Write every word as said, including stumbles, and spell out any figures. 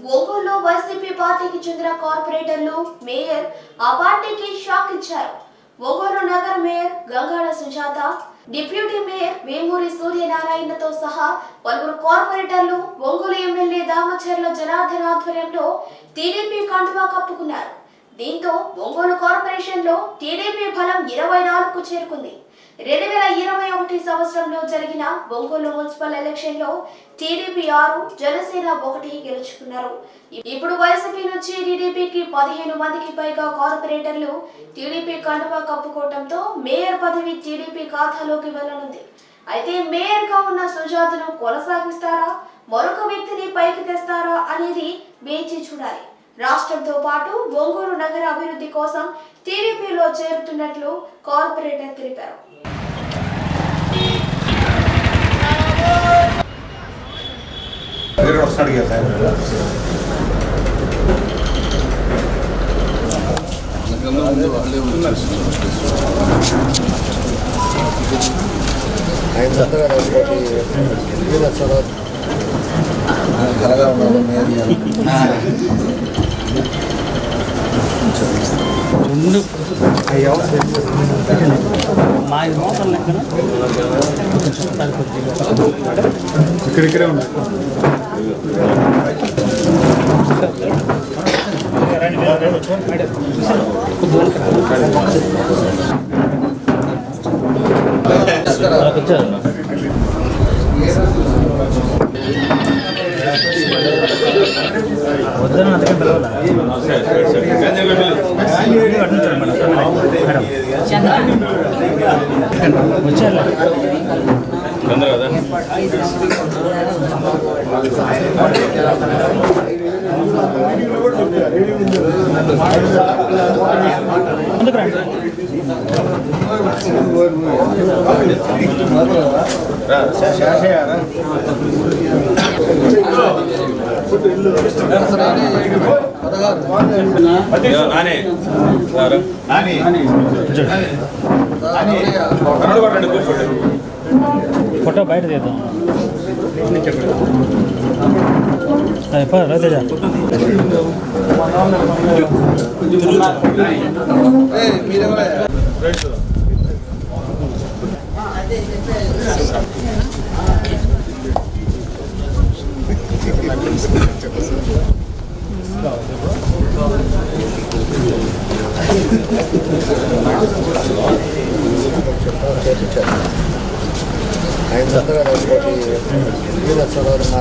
ఒంగోలులో వైసీపీ పార్టీకి చెందిన కార్పొరేటర్లు మేయర్ ఆ పార్టీకి షాక్ ఇచ్చారు. ఒంగోలు నగర mayor Gangada Sujatha, deputy mayor Vemuri సూర్యనారాయణతో సహా పలువురు కార్పొరేటర్లు ఒంగోలు ఎమ్మెల్యే దామచర్ల జనార్దన్ ఆధ్వర్యంలో టీడీపీ కండువా కప్పుకున్నారు. దీంతో ఒంగోలు కార్పొరేషన్ లో టీడీపీ బలం ఇరవై నాలుగుకు చేరుకుంది. రెండు వేల ఇరవై ఒకటి సంవత్సరంలో జరిగిన ఒంగోలు మున్సిపల్ ఎలక్షన్ లో టీడీపీ ఆరు, జనసేన ఒకటి గెలుచుకున్నారు. ఇప్పుడు వైసీపీ నుంచి టీడీపీకి పదిహేను మందికి పైగా కార్పొరేటర్లు టీడీపీ కండువా కప్పుకోవడంతో మేయర్ పదవి టీడీపీ ఖాతాలోకి వెళ్లనుంది. అయితే మేయర్ గా ఉన్న సుజాతను కొనసాగిస్తారా, మరొక వ్యక్తిని పైకి తెస్తారా అనేది వేచి చూడాలి. రాష్ట్రంతో పాటు ఒంగోలు నగర అభివృద్ధి కోసం టీడీపీలో చేరుతున్నట్లు కార్పొరేటర్ తెలిపారు. ఇక్కడిక్కడే ఉన్నాయి. వద్దన అందుకే పిలవాలి. వచ్చారు కదా. ముందుకు రండి. ఫోటో బయట తీద్దాం. రాజా